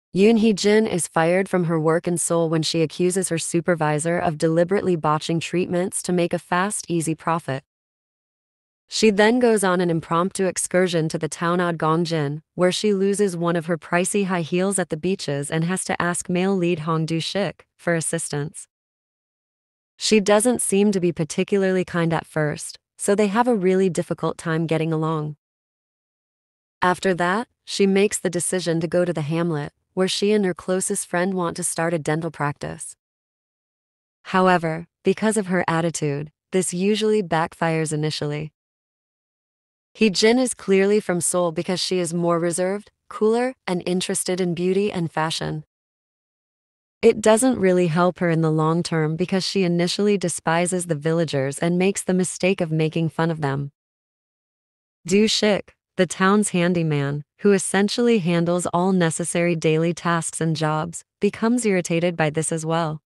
Yoon Hye-jin is fired from her work in Seoul when she accuses her supervisor of deliberately botching treatments to make a fast, easy profit. She then goes on an impromptu excursion to the town of Gongjin, where she loses one of her pricey high heels at the beaches and has to ask male lead Hong Du-sik for assistance. She doesn't seem to be particularly kind at first, so they have a really difficult time getting along. After that, she makes the decision to go to the hamlet, where she and her closest friend want to start a dental practice. However, because of her attitude, this usually backfires initially. Hee-jin is clearly from Seoul because she is more reserved, cooler, and interested in beauty and fashion. It doesn't really help her in the long term because she initially despises the villagers and makes the mistake of making fun of them. Du-sik, the town's handyman, who essentially handles all necessary daily tasks and jobs, becomes irritated by this as well.